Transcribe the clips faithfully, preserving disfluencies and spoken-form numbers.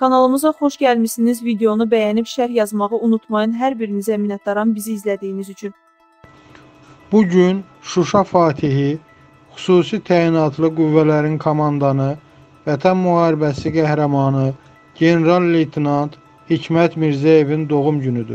Kanalımıza xoş gəlmişsiniz. Videonu bəyənib şərh yazmağı unutmayın. Hər birinizə minnətdaram bizi izlədiyiniz üçün. Bugün Şuşa Fatihi xüsusi təyinatlı qüvvələrin komandanı, Vətən müharibəsi qəhrəmanı general-leytenant Hikmət Mirzəyevin doğum günüdür.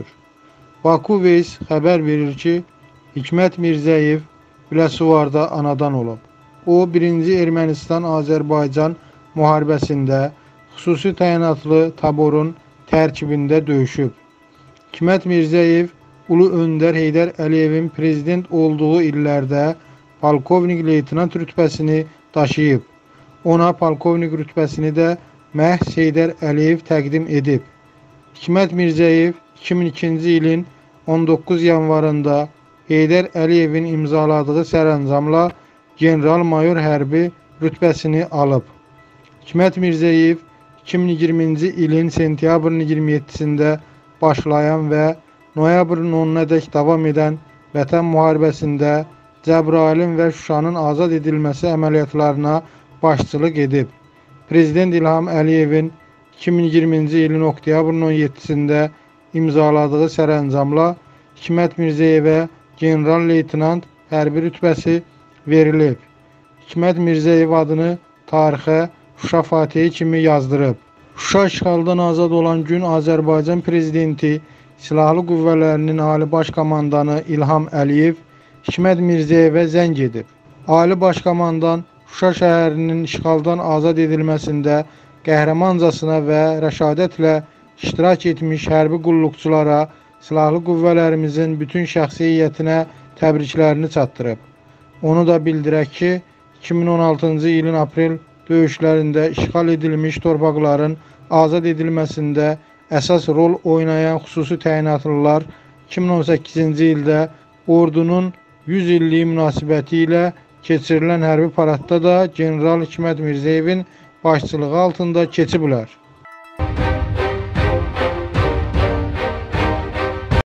Vakuveys xəbər verir ki, Hikmət Mirzəyev Biləsuvarda anadan olub. O, birinci Ermənistan-Azərbaycan müharibəsində xüsusi təyinatlı taborun tərkibində döyüşüb. Hikmət Mirzəyev Ulu Öndər Heydər Əliyevin prezident olduğu illərdə polkovnik leytenant rütbəsini daşıyıb. Ona polkovnik rütbəsini də məhz Heydər Əliyev təqdim edib. Hikmət Mirzəyev iki min ikinci ilin on doqquz yanvarında Heydər Əliyevin imzaladığı sərəncamla general-mayor hərbi rütbəsini alıb. Hikmət Mirzəyev iki min iyirminci ilin sentyabrın iyirmi yeddisində başlayan və noyabrın onunadək davam edən Vətən müharibəsində Cəbrayılın və Şuşanın azad edilməsi əməliyyatlarına başçılıq edib. Prezident İlham Əliyevin iki min iyirminci ilin oktyabrın on yeddisində imzaladığı sərəncamla Hikmət Mirzəyevə general-leytenant hərbi rütbəsi verilib. Hikmət Mirzəyev adını tarixə Şuşa Fatihi kimi yazdırıb. Şuşa işğaldan azad olan gün Azərbaycan Prezidenti Silahlı Qüvvələrinin Ali Baş Komandanı İlham Əliyev Hikmət Mirzəyevə zəng edib. Ali Baş Komandan Şuşa şəhərinin işğaldan azad edilməsində qəhrəmancasına və rəşadətlə iştirak etmiş hərbi qulluqçulara, silahlı qüvvələrimizin bütün şəxsiyyətinə təbriklərini çatdırıb. Onu da bildirək ki, iki min on altıncı ilin aprel döyüşlərində işğal edilmiş torpaqların azad edilməsində əsas rol oynayan xüsusi təyinatlılar iki min on səkkizinci ildə ordunun yüz illiyi münasibəti ilə keçirilən hərbi paradda da general Hikmət Mirzəyevin başçılığı altında keçiblər.